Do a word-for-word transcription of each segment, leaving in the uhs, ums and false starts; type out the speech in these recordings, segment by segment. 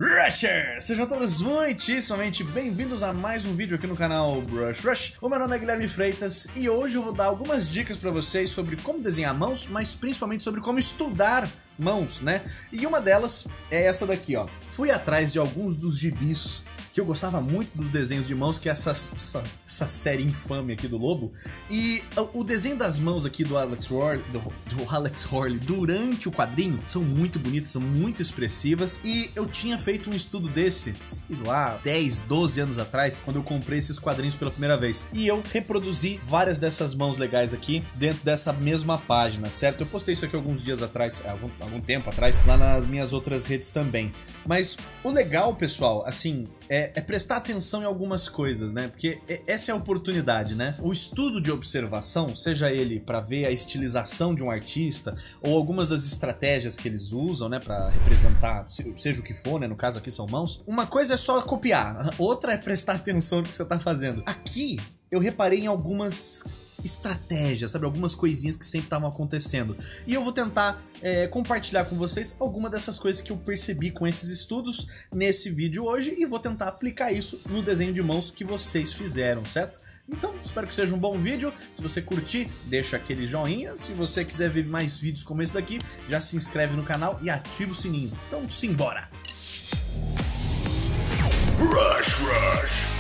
Rushers! Sejam todos muitíssimamente bem-vindos a mais um vídeo aqui no canal Brush Rush. O meu nome é Guilherme Freitas e hoje eu vou dar algumas dicas pra vocês sobre como desenhar mãos, mas principalmente sobre como estudar mãos, né? E uma delas é essa daqui, ó. Fui atrás de alguns dos gibis que eu gostava muito dos desenhos de mãos, que é essa, essa, essa série infame aqui do Lobo. E o desenho das mãos aqui do Alex Horley, do, do Alex Horley durante o quadrinho são muito bonitas, são muito expressivas. E eu tinha feito um estudo desse, sei lá, dez, doze anos atrás, quando eu comprei esses quadrinhos pela primeira vez. E eu reproduzi várias dessas mãos legais aqui dentro dessa mesma página, certo? Eu postei isso aqui alguns dias atrás, algum, algum tempo atrás, lá nas minhas outras redes também. Mas o legal, pessoal, assim, é, é prestar atenção em algumas coisas, né? Porque essa é a oportunidade, né? O estudo de observação, seja ele para ver a estilização de um artista ou algumas das estratégias que eles usam, né, para representar, seja o que for, né? No caso aqui são mãos. Uma coisa é só copiar, outra é prestar atenção no que você tá fazendo. Aqui eu reparei em algumas estratégias, sabe? Algumas coisinhas que sempre estavam acontecendo. E eu vou tentar é, compartilhar com vocês algumas dessas coisas que eu percebi com esses estudos nesse vídeo hoje e vou tentar aplicar isso no desenho de mãos que vocês fizeram, certo? Então, espero que seja um bom vídeo. Se você curtir, deixa aquele joinha. Se você quiser ver mais vídeos como esse daqui, já se inscreve no canal e ativa o sininho. Então, simbora! Rush, rush!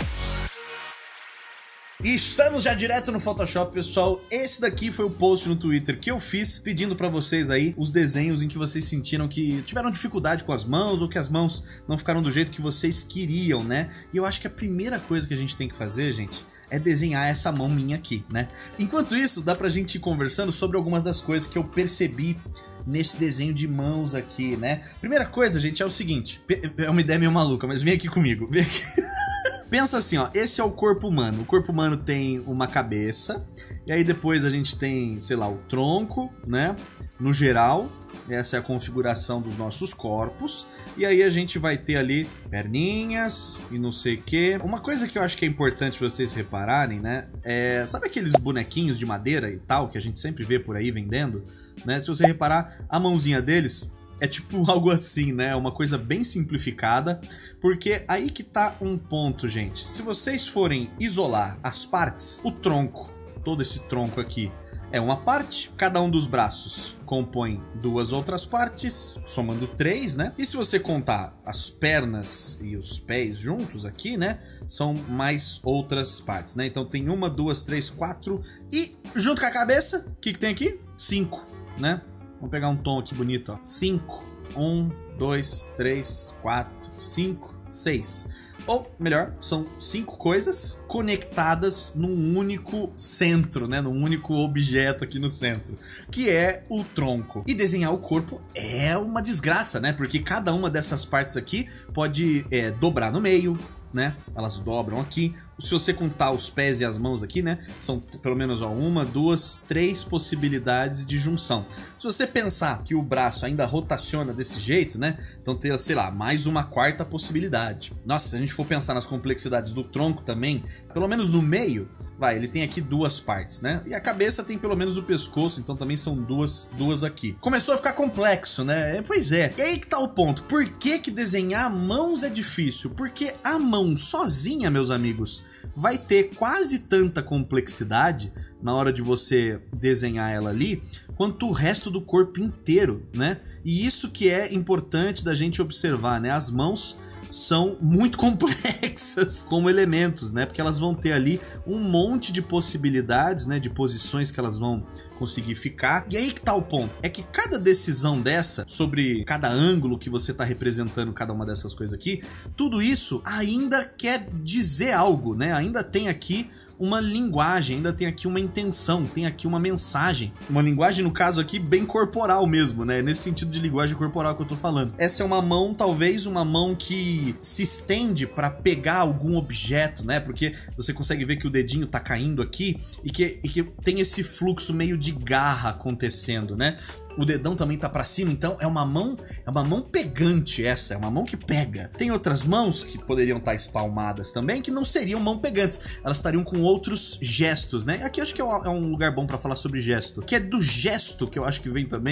E estamos já direto no Photoshop, pessoal. Esse daqui foi o post no Twitter que eu fiz pedindo pra vocês aí os desenhos em que vocês sentiram que tiveram dificuldade com as mãos ou que as mãos não ficaram do jeito que vocês queriam, né? E eu acho que a primeira coisa que a gente tem que fazer, gente, é desenhar essa mão minha aqui, né? Enquanto isso, dá pra gente ir conversando sobre algumas das coisas que eu percebi nesse desenho de mãos aqui, né? Primeira coisa, gente, é o seguinte. É uma ideia meio maluca, mas vem aqui comigo. Vem aqui. Pensa assim, ó, esse é o corpo humano. O corpo humano tem uma cabeça, e aí depois a gente tem, sei lá, o tronco, né? No geral, essa é a configuração dos nossos corpos. E aí a gente vai ter ali perninhas e não sei o que. Uma coisa que eu acho que é importante vocês repararem, né? É, sabe aqueles bonequinhos de madeira e tal, que a gente sempre vê por aí vendendo? Né? Se você reparar, a mãozinha deles é tipo algo assim, né? Uma coisa bem simplificada, porque aí que tá um ponto, gente. Se vocês forem isolar as partes, o tronco, todo esse tronco aqui, é uma parte. Cada um dos braços compõe duas outras partes, somando três, né? E se você contar as pernas e os pés juntos aqui, né? São mais outras partes, né? Então tem uma, duas, três, quatro e junto com a cabeça, o que que tem aqui? Cinco, né? Vamos pegar um tom aqui bonito, ó. cinco. um, dois, três, quatro, cinco, seis. Ou, melhor, são cinco coisas conectadas num único centro, né? Num único objeto aqui no centro, que é o tronco. E desenhar o corpo é uma desgraça, né? Porque cada uma dessas partes aqui pode é, dobrar no meio, né? Elas dobram aqui. Se você contar os pés e as mãos aqui, né? São pelo menos ó, uma, duas, três possibilidades de junção. Se você pensar que o braço ainda rotaciona desse jeito, né? Então tem, sei lá, mais uma quarta possibilidade. Nossa, se a gente for pensar nas complexidades do tronco também, pelo menos no meio, vai, ele tem aqui duas partes, né? E a cabeça tem pelo menos o pescoço, então também são duas, duas aqui. Começou a ficar complexo, né? É, pois é. E aí que tá o ponto. Por que que desenhar mãos é difícil? Porque a mão sozinha, meus amigos, vai ter quase tanta complexidade na hora de você desenhar ela ali, quanto o resto do corpo inteiro, né? E isso que é importante da gente observar, né? As mãos são muito complexas como elementos, né? Porque elas vão ter ali um monte de possibilidades, né? De posições que elas vão conseguir ficar. E aí que tá o ponto. É que cada decisão dessa, sobre cada ângulo que você tá representando cada uma dessas coisas aqui, tudo isso ainda quer dizer algo, né? Ainda tem aqui uma linguagem, ainda tem aqui uma intenção, tem aqui uma mensagem. Uma linguagem, no caso aqui, bem corporal mesmo, né? Nesse sentido de linguagem corporal que eu tô falando. Essa é uma mão, talvez uma mão que se estende para pegar algum objeto, né? Porque você consegue ver que o dedinho tá caindo aqui e que, e que tem esse fluxo meio de garra acontecendo, né? O dedão também tá pra cima, então é uma mão, é uma mão pegante essa, é uma mão que pega. Tem outras mãos que poderiam estar espalmadas também, que não seriam mão pegantes, elas estariam com outros gestos, né? Aqui acho que é um lugar bom pra falar sobre gesto, que é do gesto que eu acho que vem também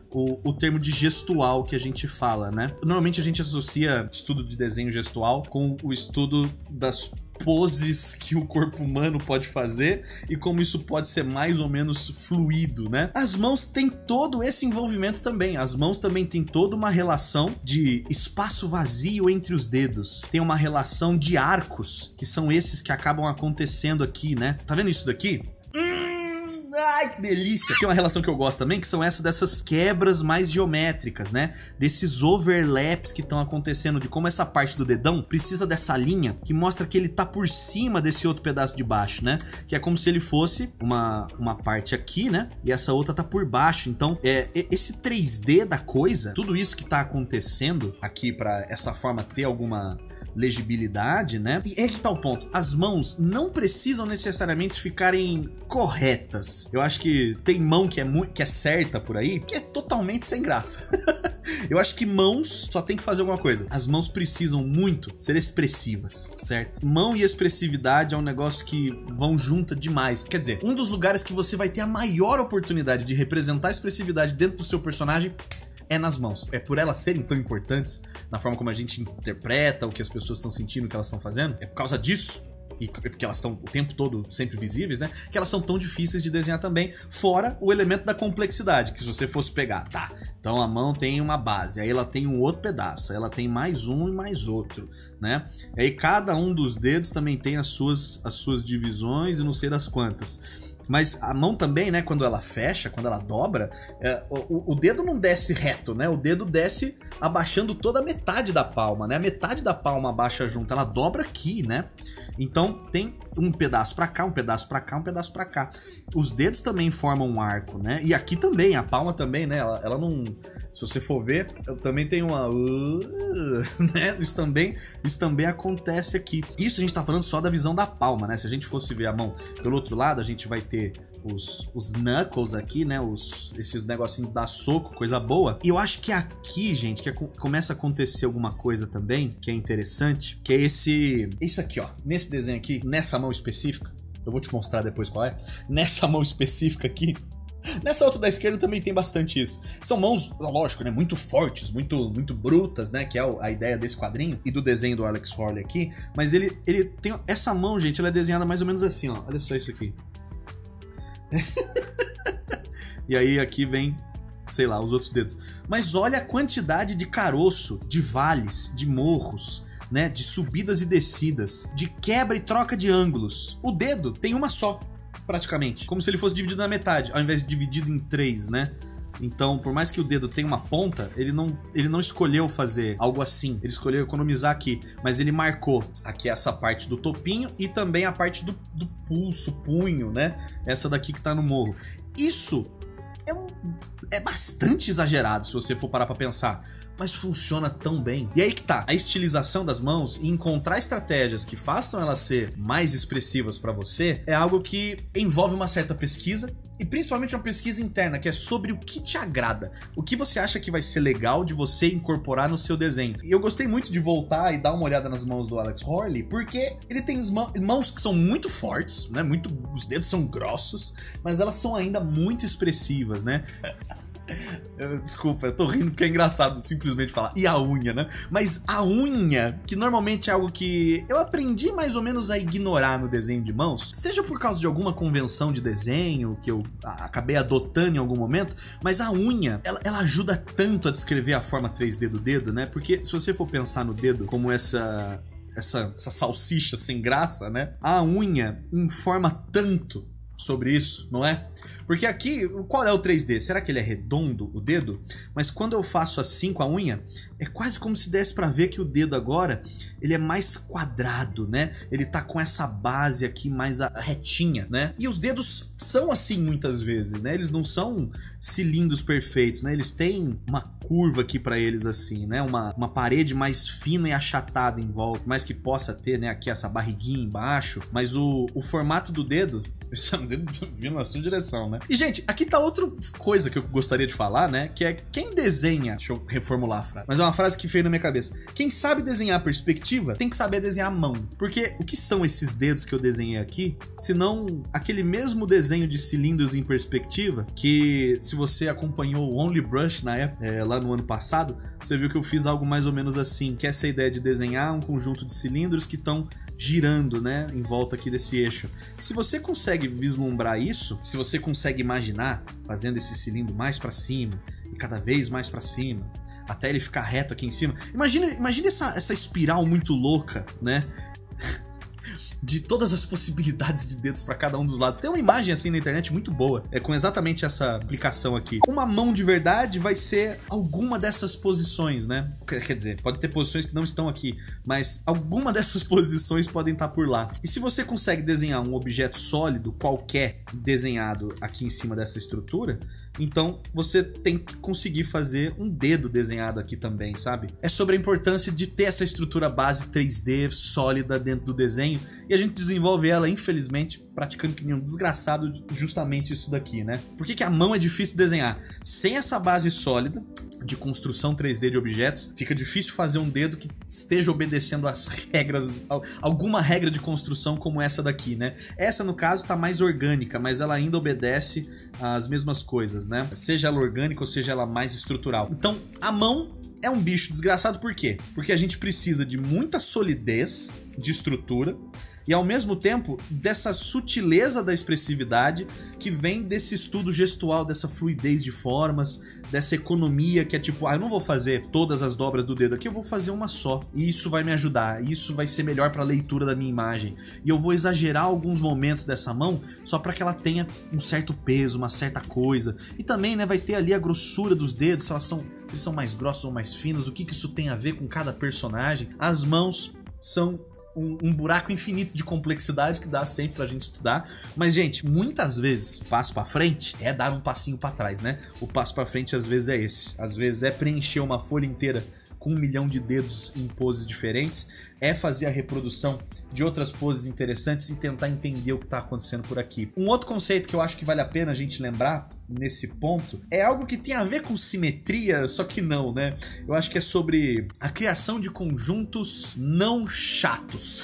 o, o termo de gestual que a gente fala, né? Normalmente a gente associa estudo de desenho gestual com o estudo das poses que o corpo humano pode fazer e como isso pode ser mais ou menos fluido, né? As mãos têm todo esse envolvimento também. As mãos também têm toda uma relação de espaço vazio entre os dedos. Tem uma relação de arcos, que são esses que acabam acontecendo aqui, né? Tá vendo isso daqui? Ai, que delícia! Tem uma relação que eu gosto também, que são essas dessas quebras mais geométricas, né? Desses overlaps que estão acontecendo, de como essa parte do dedão precisa dessa linha que mostra que ele tá por cima desse outro pedaço de baixo, né? Que é como se ele fosse uma, uma parte aqui, né? E essa outra tá por baixo. Então, é, esse três D da coisa, tudo isso que tá acontecendo aqui pra essa forma ter alguma legibilidade, né? E é que tá o ponto. As mãos não precisam necessariamente ficarem corretas. Eu acho que tem mão que é, muito, que é certa por aí, que é totalmente sem graça. Eu acho que mãos só tem que fazer alguma coisa. As mãos precisam muito ser expressivas, certo? Mão e expressividade é um negócio que vão junto demais. Quer dizer, um dos lugares que você vai ter a maior oportunidade de representar a expressividade dentro do seu personagem é nas mãos. É por elas serem tão importantes na forma como a gente interpreta o que as pessoas estão sentindo, o que elas estão fazendo. É por causa disso, e porque elas estão o tempo todo sempre visíveis, né? Que elas são tão difíceis de desenhar também. Fora o elemento da complexidade, que se você fosse pegar, tá, então a mão tem uma base, aí ela tem um outro pedaço, aí ela tem mais um e mais outro, né? E aí cada um dos dedos também tem as suas, as suas divisões e não sei das quantas. Mas a mão também, né, quando ela fecha, quando ela dobra, é, o, o dedo não desce reto, né? O dedo desce abaixando toda a metade da palma, né? A metade da palma abaixa junto, ela dobra aqui, né? Então tem um pedaço pra cá, um pedaço pra cá, um pedaço pra cá. Os dedos também formam um arco, né? E aqui também, a palma também, né? Ela, ela não... Se você for ver, também tem uma... né? Isso também, isso também acontece aqui. Isso a gente tá falando só da visão da palma, né? Se a gente fosse ver a mão pelo outro lado, a gente vai ter os, os knuckles aqui, né? Os, esses negocinhos da soco, coisa boa. E eu acho que aqui, gente, que começa a acontecer alguma coisa também, que é interessante, que é esse... Isso aqui, ó. Nesse desenho aqui, nessa mão específica, eu vou te mostrar depois qual é. Nessa mão específica aqui, nessa outra da esquerda também tem bastante isso. São mãos, lógico, né, muito fortes, muito, muito brutas, né, que é a ideia desse quadrinho e do desenho do Alex Horley aqui. Mas ele, ele tem... Essa mão, gente, ela é desenhada mais ou menos assim, ó. Olha só isso aqui. E aí aqui vem, sei lá, os outros dedos. Mas olha a quantidade de caroço, de vales, de morros, né, de subidas e descidas, de quebra e troca de ângulos. O dedo tem uma só, praticamente, como se ele fosse dividido na metade, ao invés de dividido em três, né? Então, por mais que o dedo tenha uma ponta, ele não, ele não escolheu fazer algo assim. Ele escolheu economizar aqui, mas ele marcou aqui essa parte do topinho e também a parte do, do pulso, punho, né? Essa daqui que tá no morro. Isso é, um, é bastante exagerado se você for parar pra pensar, mas funciona tão bem. E aí que tá, a estilização das mãos e encontrar estratégias que façam elas ser mais expressivas pra você é algo que envolve uma certa pesquisa e principalmente uma pesquisa interna, que é sobre o que te agrada, o que você acha que vai ser legal de você incorporar no seu desenho. E eu gostei muito de voltar e dar uma olhada nas mãos do Alex Horley, porque ele tem mãos que são muito fortes, né? Muito, os dedos são grossos, mas elas são ainda muito expressivas, né? Eu, desculpa, eu tô rindo porque é engraçado simplesmente falar. E a unha, né? Mas a unha, que normalmente é algo que eu aprendi mais ou menos a ignorar no desenho de mãos, seja por causa de alguma convenção de desenho que eu acabei adotando em algum momento, mas a unha, ela, ela ajuda tanto a descrever a forma três D do dedo, né? Porque se você for pensar no dedo como essa, essa, essa salsicha sem graça, né? A unha informa tanto sobre isso, não é? Porque aqui, qual é o três D? Será que ele é redondo, o dedo? Mas quando eu faço assim com a unha, é quase como se desse pra ver que o dedo agora, ele é mais quadrado, né? Ele tá com essa base aqui mais retinha, né? E os dedos são assim muitas vezes, né? Eles não são cilindros perfeitos, né? Eles têm uma curva aqui pra eles assim, né? Uma, uma parede mais fina e achatada em volta, mais que possa ter, né? Aqui essa barriguinha embaixo, mas o, o formato do dedo, isso é um dedo vindo na sua direção, né? E, gente, aqui tá outra coisa que eu gostaria de falar, né? Que é quem desenha... Deixa eu reformular a frase. Mas é uma uma frase que veio na minha cabeça. Quem sabe desenhar perspectiva tem que saber desenhar a mão. Porque o que são esses dedos que eu desenhei aqui, se não aquele mesmo desenho de cilindros em perspectiva, que se você acompanhou o Only Brush na época, é, lá no ano passado, você viu que eu fiz algo mais ou menos assim, que é essa ideia de desenhar um conjunto de cilindros que estão girando, né, em volta aqui desse eixo. Se você consegue vislumbrar isso, se você consegue imaginar fazendo esse cilindro mais para cima e cada vez mais para cima, até ele ficar reto aqui em cima. Imagina, imagina essa, essa espiral muito louca, né? De todas as possibilidades de dedos para cada um dos lados. Tem uma imagem assim na internet muito boa, é com exatamente essa aplicação aqui. Uma mão de verdade vai ser alguma dessas posições, né? Quer dizer, pode ter posições que não estão aqui, mas alguma dessas posições podem estar por lá. E se você consegue desenhar um objeto sólido qualquer desenhado aqui em cima dessa estrutura, então você tem que conseguir fazer um dedo desenhado aqui também, sabe? É sobre a importância de ter essa estrutura base três D sólida dentro do desenho, e a gente desenvolve ela, infelizmente, praticando que nem um desgraçado justamente isso daqui, né? Por que que a mão é difícil de desenhar? Sem essa base sólida de construção três D de objetos, fica difícil fazer um dedo que esteja obedecendo as regras, alguma regra de construção como essa daqui, né? Essa, no caso, tá mais orgânica, mas ela ainda obedece as mesmas coisas, né? Seja ela orgânica ou seja ela mais estrutural. Então, a mão é um bicho desgraçado, por quê? Porque a gente precisa de muita solidez de estrutura e, ao mesmo tempo, dessa sutileza da expressividade que vem desse estudo gestual, dessa fluidez de formas, dessa economia que é tipo, ah, eu não vou fazer todas as dobras do dedo aqui, eu vou fazer uma só. E isso vai me ajudar, isso vai ser melhor para a leitura da minha imagem. E eu vou exagerar alguns momentos dessa mão só para que ela tenha um certo peso, uma certa coisa. E também, né, vai ter ali a grossura dos dedos, se elas são, se eles são mais grossos ou mais finos, o que que isso tem a ver com cada personagem. As mãos são Um, um buraco infinito de complexidade que dá sempre pra gente estudar. Mas, gente, muitas vezes, passo pra frente é dar um passinho pra trás, né? O passo pra frente às vezes é esse. Às vezes é preencher uma folha inteira com um milhão de dedos em poses diferentes, é fazer a reprodução de outras poses interessantes e tentar entender o que está acontecendo por aqui. Um outro conceito que eu acho que vale a pena a gente lembrar nesse ponto é algo que tem a ver com simetria, só que não, né? Eu acho que é sobre a criação de conjuntos não chatos.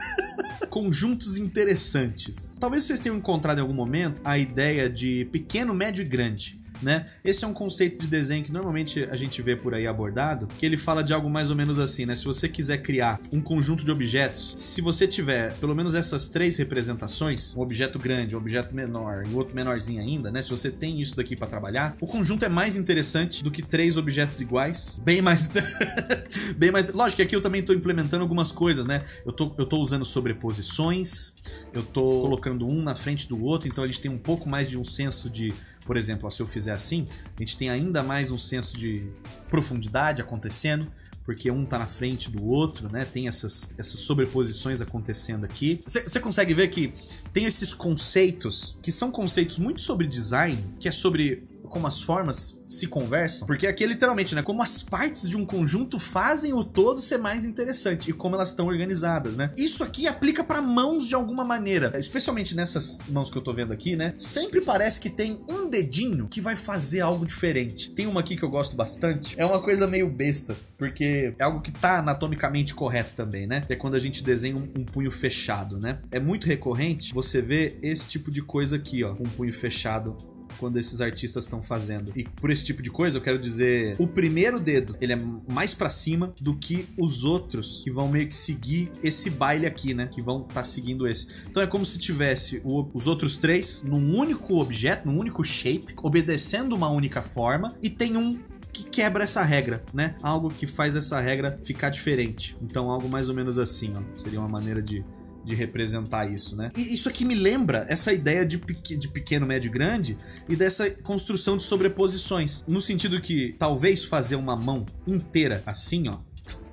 Conjuntos interessantes. Talvez vocês tenham encontrado em algum momento a ideia de pequeno, médio e grande, né? Esse é um conceito de desenho que normalmente a gente vê por aí abordado, que ele fala de algo mais ou menos assim, né? Se você quiser criar um conjunto de objetos, se você tiver pelo menos essas três representações, um objeto grande, um objeto menor e outro menorzinho ainda, né? Se você tem isso daqui para trabalhar, o conjunto é mais interessante do que três objetos iguais, bem mais bem mais, lógico que aqui eu também tô implementando algumas coisas, né? Eu tô, eu tô usando sobreposições, eu tô colocando um na frente do outro, então a gente tem um pouco mais de um senso de, por exemplo, se eu fizer assim, a gente tem ainda mais um senso de profundidade acontecendo, porque um tá na frente do outro, né? Tem essas, essas sobreposições acontecendo aqui. Você consegue ver que tem esses conceitos, que são conceitos muito sobre design, que é sobre como as formas se conversam, porque aqui é literalmente, né, como as partes de um conjunto fazem o todo ser mais interessante e como elas estão organizadas, né? Isso aqui aplica para mãos de alguma maneira, especialmente nessas mãos que eu tô vendo aqui, né? Sempre parece que tem um dedinho que vai fazer algo diferente. Tem uma aqui que eu gosto bastante, é uma coisa meio besta, porque é algo que tá anatomicamente correto também, né? Que é quando a gente desenha um, um punho fechado, né? É muito recorrente você ver esse tipo de coisa aqui, ó, um punho fechado, quando esses artistas estão fazendo. E por esse tipo de coisa eu quero dizer, o primeiro dedo, ele é mais pra cima do que os outros que vão meio que seguir esse baile aqui, né? Que vão estar tá seguindo esse. Então é como se tivesse o, os outros três num único objeto, num único shape, obedecendo uma única forma, e tem um que quebra essa regra, né? Algo que faz essa regra ficar diferente. Então algo mais ou menos assim, ó. Seria uma maneira de de representar isso, né? E isso aqui me lembra essa ideia de, pequ de pequeno, médio e grande e dessa construção de sobreposições, no sentido que talvez fazer uma mão inteira assim, ó,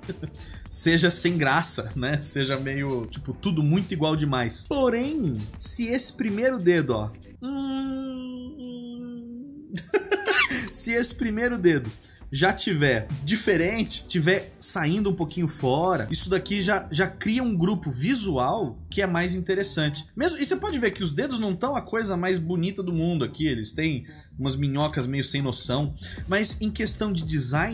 seja sem graça, né? Seja meio, tipo, tudo muito igual demais. Porém, se esse primeiro dedo, ó, se esse primeiro dedo já tiver diferente, tiver saindo um pouquinho fora, isso daqui já, já cria um grupo visual que é mais interessante. Mesmo, e você pode ver que os dedos não estão a coisa mais bonita do mundo aqui, eles têm umas minhocas meio sem noção, mas em questão de design,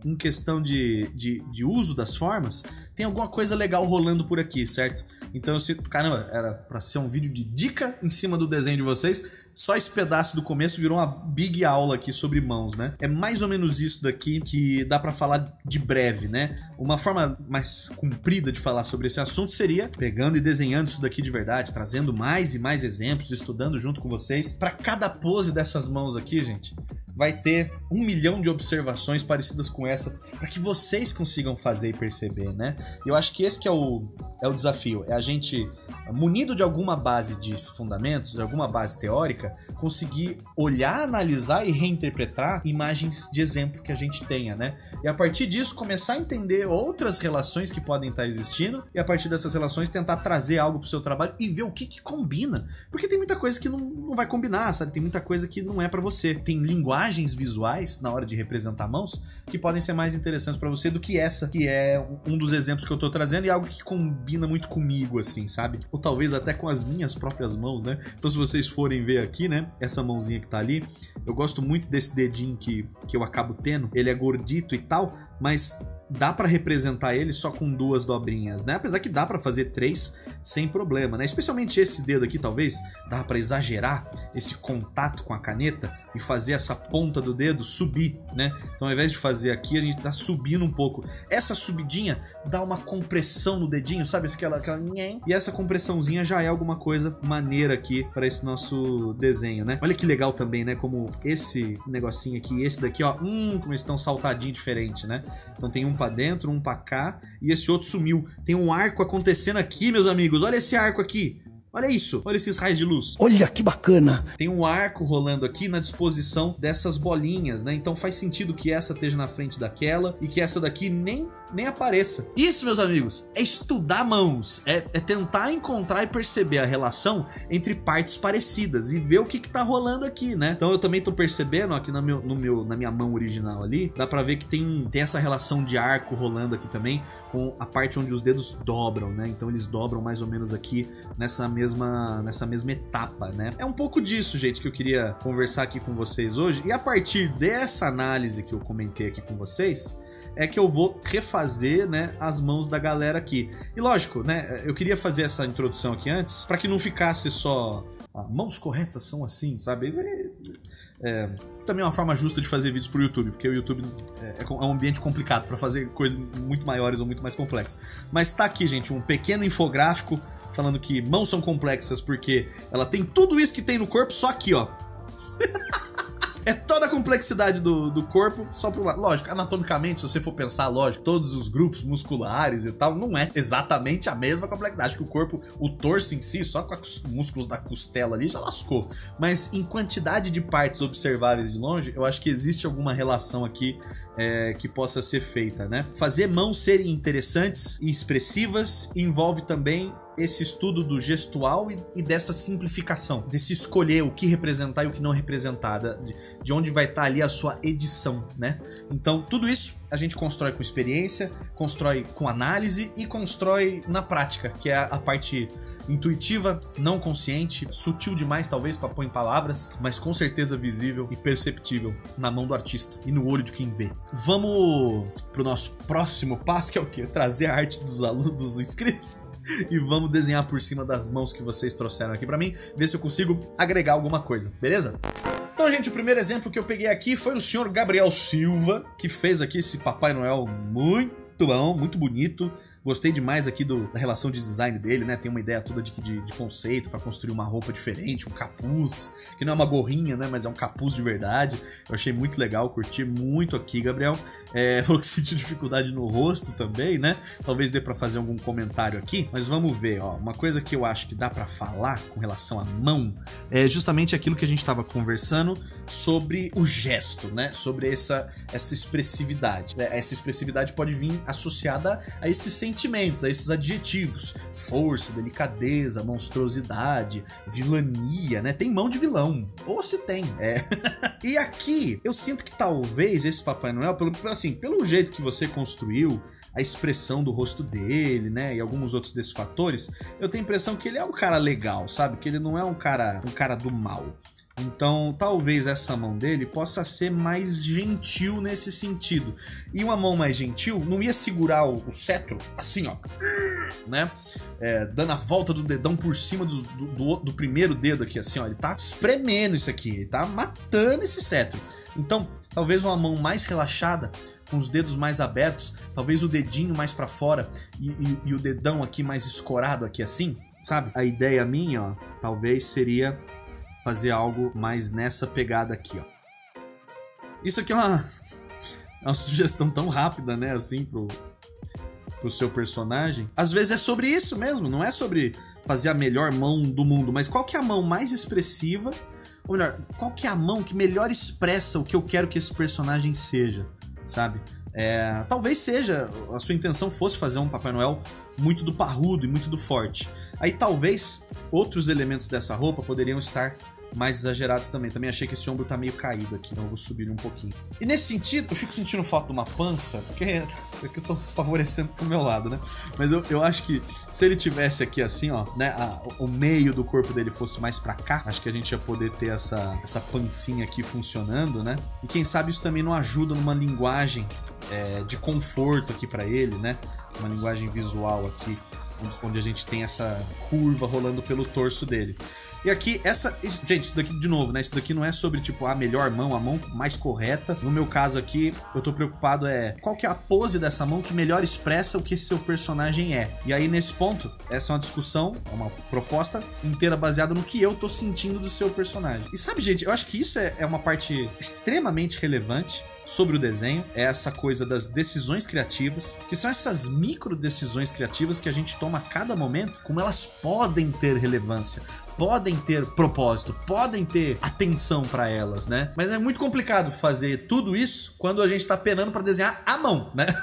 em questão de, de, de uso das formas, tem alguma coisa legal rolando por aqui, certo? Então eu sinto, caramba, era pra ser um vídeo de dica em cima do desenho de vocês. Só esse pedaço do começo virou uma big aula aqui sobre mãos, né? É mais ou menos isso daqui que dá pra falar de breve, né? Uma forma mais comprida de falar sobre esse assunto seria pegando e desenhando isso daqui de verdade, trazendo mais e mais exemplos, estudando junto com vocês. Pra cada pose dessas mãos aqui, gente, vai ter um milhão de observações parecidas com essa para que vocês consigam fazer e perceber, né? E eu acho que esse que é o, é o desafio, é a gente, munido de alguma base de fundamentos, de alguma base teórica, conseguir olhar, analisar e reinterpretar imagens de exemplo que a gente tenha, né? E a partir disso começar a entender outras relações que podem estar existindo e a partir dessas relações tentar trazer algo pro seu trabalho e ver o que que combina. Porque tem muita coisa que não, não vai combinar, sabe? Tem muita coisa que não é para você. Tem linguagens visuais na hora de representar mãos que podem ser mais interessantes para você do que essa, que é um dos exemplos que eu tô trazendo e algo que combina muito comigo, assim, sabe? Ou talvez até com as minhas próprias mãos, né? Então se vocês forem ver aqui, né? Essa mãozinha que tá ali, eu gosto muito desse dedinho que, que eu acabo tendo. Ele é gordito e tal, mas dá pra representar ele só com duas dobrinhas, né? Apesar que dá pra fazer três sem problema, né? Especialmente esse dedo aqui, talvez, dá pra exagerar esse contato com a caneta e fazer essa ponta do dedo subir, né? Então ao invés de fazer aqui, a gente tá subindo um pouco. Essa subidinha dá uma compressão no dedinho, sabe? Aquela, aquela... E essa compressãozinha já é alguma coisa maneira aqui para esse nosso desenho, né? Olha que legal também, né? Como esse negocinho aqui e esse daqui, ó, hum, como eles estão saltadinho diferente, né? Então tem um pra dentro, um pra cá e esse outro sumiu. Tem um arco acontecendo aqui, meus amigos. Olha esse arco aqui. Olha isso, olha esses raios de luz. Olha que bacana. Tem um arco rolando aqui na disposição dessas bolinhas, né? Então faz sentido que essa esteja na frente daquela e que essa daqui nem, nem apareça. Isso, meus amigos, é estudar mãos. É, é tentar encontrar e perceber a relação entre partes parecidas e ver o que que tá rolando aqui, né? Então eu também tô percebendo aqui no meu, no meu, na minha mão original ali, dá pra ver que tem, tem essa relação de arco rolando aqui também com a parte onde os dedos dobram, né? Então eles dobram mais ou menos aqui nessa mesma, nessa mesma etapa, né? É um pouco disso, gente, que eu queria conversar aqui com vocês hoje. E a partir dessa análise que eu comentei aqui com vocês, é que eu vou refazer, né, as mãos da galera aqui. E lógico, né, eu queria fazer essa introdução aqui antes, para que não ficasse só ah, mãos corretas são assim, sabe? É, também é uma forma justa de fazer vídeos pro YouTube, porque o YouTube é, é um ambiente complicado para fazer coisas muito maiores ou muito mais complexas. Mas tá aqui, gente, um pequeno infográfico falando que mãos são complexas porque ela tem tudo isso que tem no corpo, só aqui, ó. É toda a complexidade do, do corpo só pro lado. Lógico, anatomicamente, se você for pensar, lógico, todos os grupos musculares e tal, não é exatamente a mesma complexidade que o corpo, o torso em si, só com os músculos da costela ali já lascou. Mas em quantidade de partes observáveis de longe, eu acho que existe alguma relação aqui é, que possa ser feita, né? Fazer mãos serem interessantes e expressivas envolve também esse estudo do gestual e, e dessa simplificação, desse escolher o que representar e o que não representar, de, de onde vai estar ali a sua edição, né? Então, tudo isso a gente constrói com experiência, constrói com análise e constrói na prática, que é a, a parte intuitiva, não consciente, sutil demais talvez para pôr em palavras, mas com certeza visível e perceptível na mão do artista e no olho de quem vê. Vamos pro nosso próximo passo, que é o quê? Trazer a arte dos alunos, dos inscritos. E vamos desenhar por cima das mãos que vocês trouxeram aqui pra mim, ver se eu consigo agregar alguma coisa, beleza? Então, gente, o primeiro exemplo que eu peguei aqui foi o senhor Gabriel Silva, que fez aqui esse Papai Noel muito bom, muito bonito. Gostei demais aqui do, da relação de design dele, né? Tem uma ideia toda de, de, de conceito para construir uma roupa diferente, um capuz, que não é uma gorrinha, né? Mas é um capuz de verdade. Eu achei muito legal, curti muito aqui, Gabriel. É, falou que sentiu dificuldade no rosto também, né? Talvez dê para fazer algum comentário aqui, mas vamos ver, ó. Uma coisa que eu acho que dá para falar com relação à mão é justamente aquilo que a gente tava conversando sobre o gesto, né? Sobre essa, essa expressividade. Essa expressividade pode vir associada a esses sentimentos, a esses adjetivos: força, delicadeza, monstruosidade, vilania, né? Tem mão de vilão, ou se tem, é. E aqui eu sinto que talvez esse Papai Noel, pelo, assim, pelo jeito que você construiu a expressão do rosto dele, né, e alguns outros desses fatores, eu tenho a impressão que ele é um cara legal, sabe? Que ele não é um cara, um cara do mal. Então, talvez essa mão dele possa ser mais gentil nesse sentido. E uma mão mais gentil não ia segurar o, o cetro assim, ó, né? É, dando a volta do dedão por cima do, do, do, do primeiro dedo aqui, assim, ó. Ele tá espremendo isso aqui, ele tá matando esse cetro. Então, talvez uma mão mais relaxada, com os dedos mais abertos, talvez o dedinho mais pra fora e, e, e o dedão aqui mais escorado aqui assim, sabe? A ideia minha, ó, talvez seria fazer algo mais nessa pegada aqui, ó. Isso aqui é uma, é uma sugestão tão rápida, né, assim, pro, pro seu personagem. Às vezes é sobre isso mesmo, não é sobre fazer a melhor mão do mundo, mas qual que é a mão mais expressiva, ou melhor, qual que é a mão que melhor expressa o que eu quero que esse personagem seja, sabe? É, talvez seja, a sua intenção fosse fazer um Papai Noel muito do parrudo e muito do forte. Aí talvez outros elementos dessa roupa poderiam estar mais exagerados também. Também achei que esse ombro tá meio caído aqui, então eu vou subir ele um pouquinho. E nesse sentido, eu fico sentindo falta de uma pança, porque é que eu tô favorecendo pro meu lado, né? Mas eu, eu acho que se ele tivesse aqui assim, ó, né, a, o meio do corpo dele fosse mais pra cá, acho que a gente ia poder ter essa, essa pancinha aqui funcionando, né? E quem sabe isso também não ajuda numa linguagem é, de conforto aqui pra ele, né? Uma linguagem visual aqui, onde a gente tem essa curva rolando pelo torso dele. E aqui, essa... Gente, isso daqui, de novo, né? Isso daqui não é sobre, tipo, a melhor mão, a mão mais correta. No meu caso aqui, eu tô preocupado é... Qual que é a pose dessa mão que melhor expressa o que esse seu personagem é? E aí, nesse ponto, essa é uma discussão, uma proposta inteira baseada no que eu tô sentindo do seu personagem. E sabe, gente, eu acho que isso é, é uma parte extremamente relevante sobre o desenho, é essa coisa das decisões criativas, que são essas micro decisões criativas que a gente toma a cada momento, como elas podem ter relevância, podem ter propósito, podem ter atenção pra elas, né? Mas é muito complicado fazer tudo isso quando a gente tá penando pra desenhar à mão, né?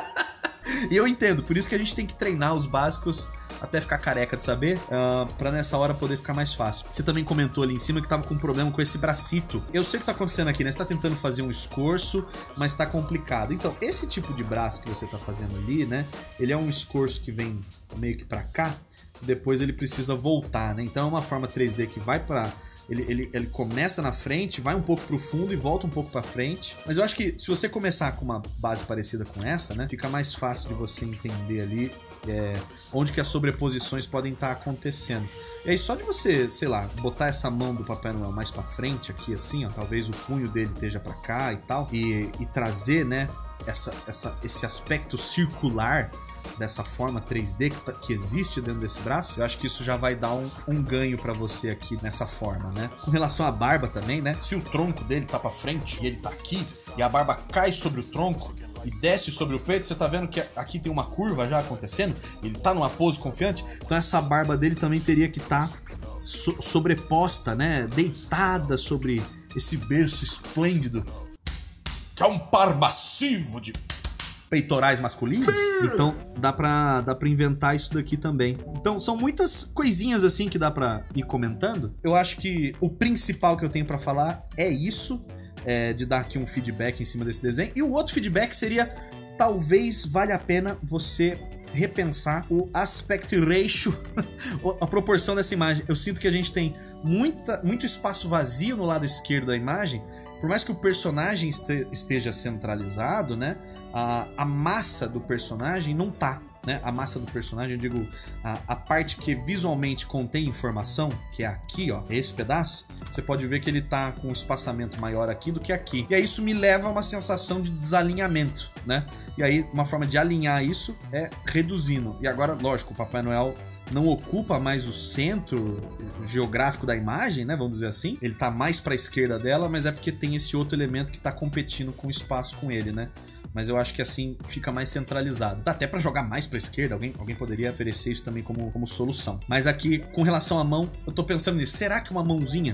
E eu entendo, por isso que a gente tem que treinar os básicos até ficar careca de saber, uh, pra nessa hora poder ficar mais fácil. Você também comentou ali em cima que tava com um problema com esse bracito. Eu sei o que tá acontecendo aqui, né? Você tá tentando fazer um escorço, mas tá complicado. Então, esse tipo de braço que você tá fazendo ali, né? Ele é um escorço que vem meio que pra cá, depois ele precisa voltar, né? Então é uma forma três D que vai pra... Ele, ele, ele começa na frente, vai um pouco pro fundo e volta um pouco pra frente. Mas eu acho que se você começar com uma base parecida com essa, né? Fica mais fácil de você entender ali é, onde que as sobreposições podem estar acontecendo. E aí só de você, sei lá, botar essa mão do Papai Noel mais pra frente aqui assim, ó, talvez o punho dele esteja pra cá e tal, e, e trazer, né, essa, essa, esse aspecto circular dessa forma três D que, tá, que existe dentro desse braço, eu acho que isso já vai dar um, um ganho pra você aqui nessa forma, né? Com relação à barba também, né? Se o tronco dele tá pra frente e ele tá aqui, e a barba cai sobre o tronco e desce sobre o peito, você tá vendo que aqui tem uma curva já acontecendo, ele tá numa pose confiante, então essa barba dele também teria que estar tá so sobreposta, né? Deitada sobre esse berço esplêndido, que é um par massivo de peitorais masculinos, então dá pra, dá pra inventar isso daqui também. Então são muitas coisinhas assim que dá pra ir comentando. Eu acho que o principal que eu tenho pra falar é isso, é, de dar aqui um feedback em cima desse desenho. E o outro feedback seria, talvez valha a pena você repensar o aspect ratio, a proporção dessa imagem. Eu sinto que a gente tem muita, muito espaço vazio no lado esquerdo da imagem, por mais que o personagem este, esteja centralizado, né? A, a massa do personagem não tá, né? A massa do personagem, eu digo, a, a parte que visualmente contém informação, que é aqui, ó, esse pedaço, você pode ver que ele tá com um espaçamento maior aqui do que aqui. E aí isso me leva a uma sensação de desalinhamento, né? E aí uma forma de alinhar isso é reduzindo. E agora, lógico, o Papai Noel não ocupa mais o centro geográfico da imagem, né, vamos dizer assim. Ele tá mais para a esquerda dela, mas é porque tem esse outro elemento que tá competindo com o espaço com ele, né? Mas eu acho que assim fica mais centralizado. Dá até pra jogar mais pra esquerda, alguém, alguém poderia oferecer isso também como, como solução. Mas aqui, com relação à mão, eu tô pensando nisso. Será que uma mãozinha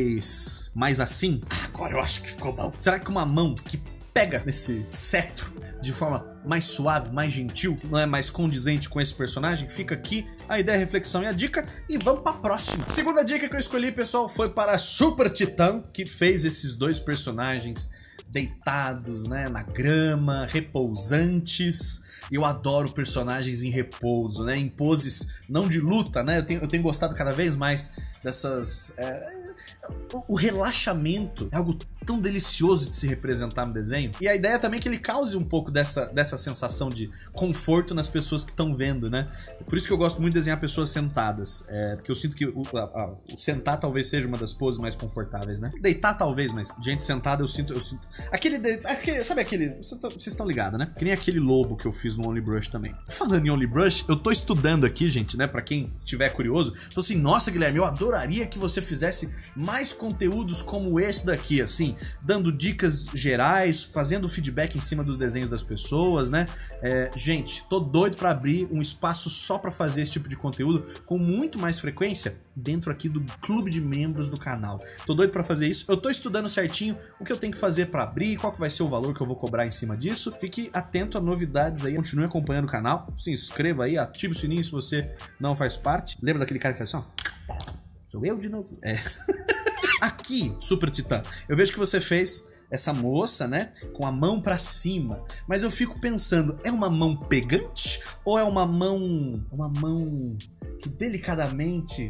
mais, mais assim? Ah, agora eu acho que ficou bom. Será que uma mão que pega nesse cetro de forma mais suave, mais gentil, não é mais condizente com esse personagem? Fica aqui a ideia, a reflexão e a dica, e vamos pra próxima. A segunda dica que eu escolhi, pessoal, foi para Super Titã, que fez esses dois personagens deitados, né, na grama, repousantes. Eu adoro personagens em repouso, né, em poses não de luta, né, eu tenho, eu tenho gostado cada vez mais dessas... É, o, o relaxamento é algo tão delicioso de se representar no desenho. E a ideia também é que ele cause um pouco dessa, dessa sensação de conforto nas pessoas que estão vendo, né? Por isso que eu gosto muito de desenhar pessoas sentadas. É, porque eu sinto que o, a, a, o sentar talvez seja uma das poses mais confortáveis, né? Deitar talvez, mas gente sentada eu sinto... Eu sinto aquele, de, aquele... Sabe aquele... Vocês estão ligados, né? Que nem aquele lobo que eu fiz no OnlyBrush também. Falando em OnlyBrush, eu tô estudando aqui, gente, né? Pra quem estiver curioso. Tô assim, nossa, Guilherme, eu adoraria que você fizesse mais conteúdos como esse daqui, assim, dando dicas gerais, fazendo feedback em cima dos desenhos das pessoas, né? É, gente, tô doido pra abrir um espaço só pra fazer esse tipo de conteúdo com muito mais frequência dentro aqui do clube de membros do canal. Tô doido pra fazer isso. Eu tô estudando certinho o que eu tenho que fazer pra abrir, qual que vai ser o valor que eu vou cobrar em cima disso. Fique atento a novidades aí, continue acompanhando o canal, se inscreva aí, ative o sininho se você não faz parte. Lembra daquele cara que faz assim, ó? Sou eu de novo. É. Aqui, Super Titã, eu vejo que você fez essa moça, né, com a mão pra cima. Mas eu fico pensando, é uma mão pegante? Ou é uma mão... Uma mão... que delicadamente...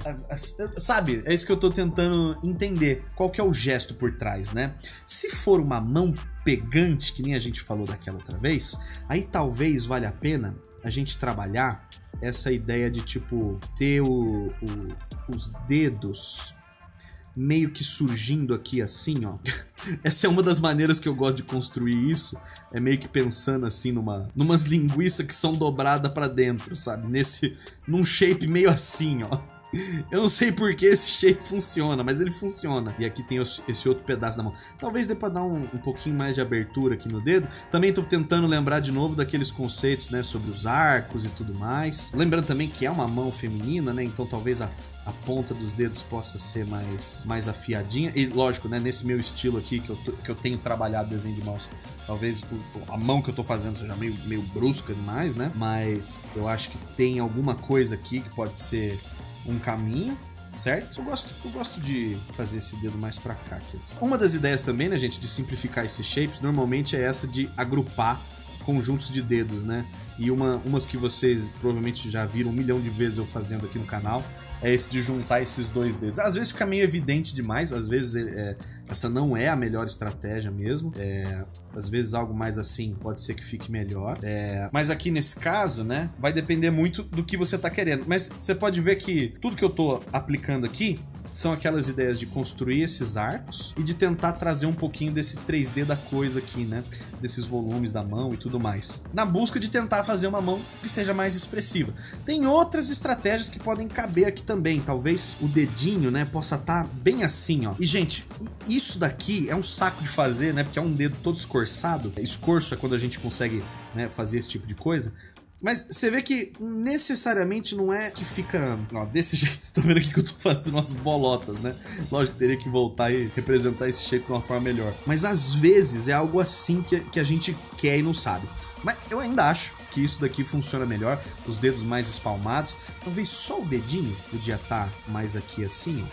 Sabe? É isso que eu tô tentando entender. Qual que é o gesto por trás, né? Se for uma mão pegante, que nem a gente falou daquela outra vez, aí talvez valha a pena a gente trabalhar essa ideia de, tipo, ter o, o, os dedos meio que surgindo aqui assim, ó. Essa é uma das maneiras que eu gosto de construir isso. É meio que pensando assim numa numas linguiças que são dobradas pra dentro, sabe? Nesse, num shape meio assim, ó. Eu não sei por que esse shape funciona, mas ele funciona. E aqui tem esse outro pedaço da mão. Talvez dê pra dar um, um pouquinho mais de abertura aqui no dedo. Também tô tentando lembrar de novo daqueles conceitos, né, sobre os arcos e tudo mais. Lembrando também que é uma mão feminina, né, então talvez a, a ponta dos dedos possa ser mais, mais afiadinha. E lógico, né, nesse meu estilo aqui que eu, que eu tenho trabalhado desenho de mouse, talvez o, a mão que eu tô fazendo seja meio, meio brusca demais, né. Mas eu acho que tem alguma coisa aqui que pode ser um caminho, certo? Eu gosto, eu gosto de fazer esse dedo mais pra cá. Aqui, assim. Uma das ideias também, né, gente, de simplificar esses shapes, normalmente é essa de agrupar conjuntos de dedos, né? E uma, umas que vocês provavelmente já viram um milhão de vezes eu fazendo aqui no canal, é esse de juntar esses dois dedos. Às vezes fica meio evidente demais, às vezes é, essa não é a melhor estratégia mesmo. É, às vezes algo mais assim pode ser que fique melhor. É, mas aqui nesse caso, né, vai depender muito do que você tá querendo. Mas você pode ver que tudo que eu tô aplicando aqui são aquelas ideias de construir esses arcos e de tentar trazer um pouquinho desse três D da coisa aqui, né? Desses volumes da mão e tudo mais. Na busca de tentar fazer uma mão que seja mais expressiva. Tem outras estratégias que podem caber aqui também. Talvez o dedinho, né, possa estar bem assim, ó. E, gente, isso daqui é um saco de fazer, né? Porque é um dedo todo escorçado. Escorço é quando a gente consegue, né, fazer esse tipo de coisa. Mas você vê que necessariamente não é que fica... Ó, desse jeito, você tá vendo aqui que eu tô fazendo umas bolotas, né? Lógico que teria que voltar e representar esse shape de uma forma melhor. Mas às vezes é algo assim que, que a gente quer e não sabe. Mas eu ainda acho que isso daqui funciona melhor. Os dedos mais espalmados. Talvez só o dedinho podia estar mais aqui assim,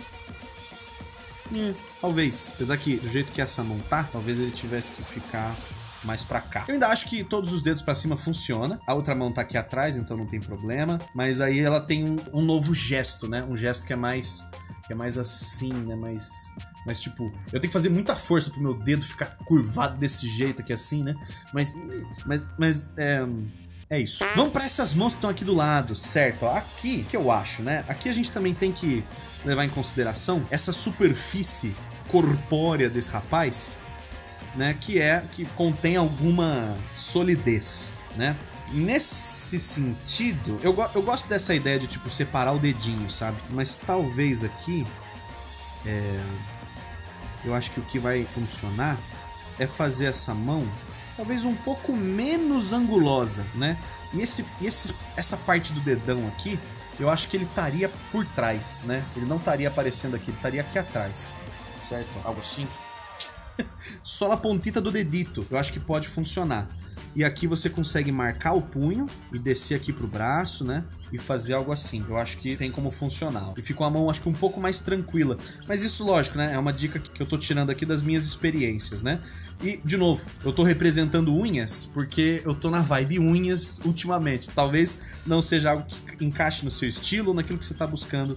ó. Hum, talvez. Apesar que do jeito que essa mão tá, talvez ele tivesse que ficar mais pra cá. Eu ainda acho que todos os dedos pra cima funciona. A outra mão tá aqui atrás, então não tem problema. Mas aí ela tem um, um novo gesto, né? Um gesto que é mais... Que é mais assim, né? Mais... Mas tipo, eu tenho que fazer muita força pro meu dedo ficar curvado desse jeito aqui assim, né? Mas... Mas... Mas... É... É isso. Vamos pra essas mãos que estão aqui do lado, certo? Ó, aqui, que eu acho, né? Aqui a gente também tem que levar em consideração essa superfície corpórea desse rapaz, né, que é que contém alguma solidez, né? Nesse sentido, eu, go eu gosto dessa ideia de tipo separar o dedinho, sabe? Mas talvez aqui é... eu acho que o que vai funcionar é fazer essa mão talvez um pouco menos angulosa, né? E esse, esse, essa parte do dedão aqui, eu acho que ele estaria por trás, né? Ele não estaria aparecendo aqui, ele estaria aqui atrás, certo? Algo assim. Só a pontita do dedito, eu acho que pode funcionar. E aqui você consegue marcar o punho e descer aqui pro braço, né? E fazer algo assim. Eu acho que tem como funcionar. E fica uma mão, acho que um pouco mais tranquila. Mas isso, lógico, né? É uma dica que eu tô tirando aqui das minhas experiências, né? E, de novo, eu tô representando unhas porque eu tô na vibe unhas ultimamente. Talvez não seja algo que encaixe no seu estilo ou naquilo que você tá buscando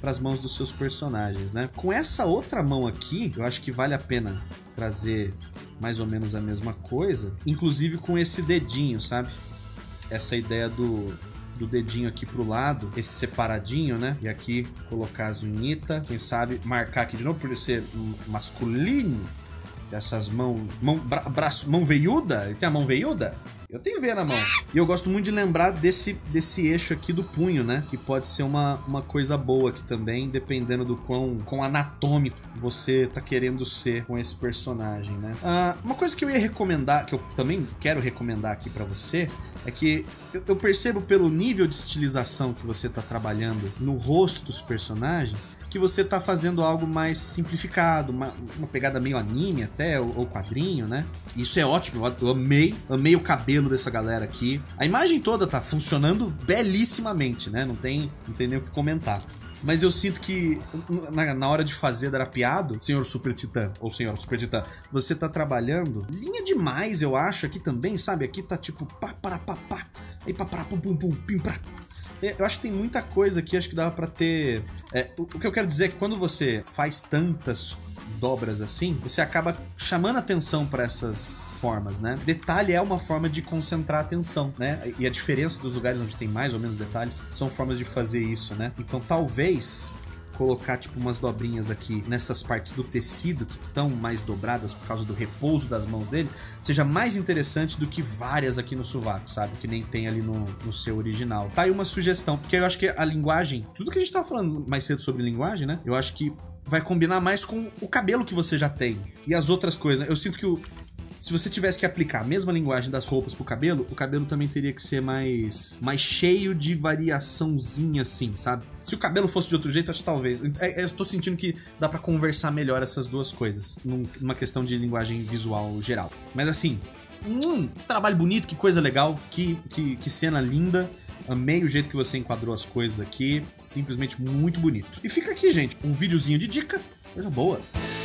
para as mãos dos seus personagens, né? Com essa outra mão aqui, eu acho que vale a pena trazer mais ou menos a mesma coisa, inclusive com esse dedinho, sabe? Essa ideia do, do dedinho aqui pro lado, esse separadinho, né? E aqui colocar as unhitas, quem sabe marcar aqui de novo, por ser masculino, essas mãos, mão, bra, braço, mão veiuda, ele tem a mão veiuda? Eu tenho veia na mão. E eu gosto muito de lembrar desse, desse eixo aqui do punho, né? Que pode ser uma, uma coisa boa aqui também, dependendo do quão, quão anatômico você tá querendo ser com esse personagem, né? Ah, uma coisa que eu ia recomendar, que eu também quero recomendar aqui pra você, é que eu, eu percebo pelo nível de estilização que você tá trabalhando no rosto dos personagens, que você tá fazendo algo mais simplificado, uma, uma pegada meio anime até, ou, ou quadrinho, né? Isso é ótimo, eu, eu amei, amei o cabelo dessa galera aqui. A imagem toda tá funcionando belíssimamente, né? Não tem, não tem nem o que comentar. Mas eu sinto que na, na hora de fazer drapeado, senhor Super Titã, ou senhor Super Titã, você tá trabalhando linha demais, eu acho, aqui também, sabe? Aqui tá tipo pá, para, pá, pá, aí pá, para, pum, pum, pum, pim, pra. Eu acho que tem muita coisa aqui, acho que dava pra ter... É, o, o que eu quero dizer é que quando você faz tantas dobras assim, você acaba chamando atenção para essas formas, né? Detalhe é uma forma de concentrar a atenção, né? E a diferença dos lugares onde tem mais ou menos detalhes são formas de fazer isso, né? Então talvez colocar tipo umas dobrinhas aqui nessas partes do tecido que estão mais dobradas por causa do repouso das mãos dele, seja mais interessante do que várias aqui no sovaco, sabe? Que nem tem ali no, no seu original. Tá aí uma sugestão, porque eu acho que a linguagem, tudo que a gente tava falando mais cedo sobre linguagem, né? Eu acho que vai combinar mais com o cabelo que você já tem e as outras coisas. Eu sinto que o, se você tivesse que aplicar a mesma linguagem das roupas pro cabelo, o cabelo também teria que ser mais, mais cheio de variaçãozinha assim, sabe? Se o cabelo fosse de outro jeito, acho que talvez. Eu tô sentindo que dá pra conversar melhor essas duas coisas, numa questão de linguagem visual geral. Mas assim, hum, que trabalho bonito, que coisa legal, que, que, que cena linda. Amei o jeito que você enquadrou as coisas aqui, simplesmente muito bonito. E fica aqui, gente, um videozinho de dica, coisa boa.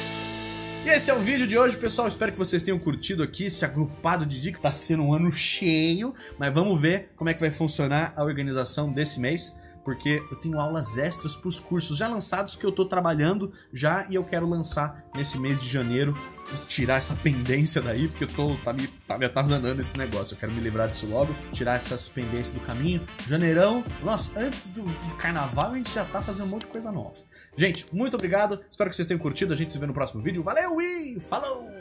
E esse é o vídeo de hoje, pessoal. Espero que vocês tenham curtido aqui esse agrupado de dica. Tá sendo um ano cheio, mas vamos ver como é que vai funcionar a organização desse mês, porque eu tenho aulas extras para os cursos já lançados que eu tô trabalhando já e eu quero lançar nesse mês de janeiro. Tirar essa pendência daí, porque eu tô, tá, me, tá me atazanando esse negócio. Eu quero me livrar disso logo, tirar essas pendências do caminho. Janeirão, nossa, antes do, do carnaval a gente já tá fazendo um monte de coisa nova. Gente, muito obrigado, espero que vocês tenham curtido. A gente se vê no próximo vídeo. Valeu e falou!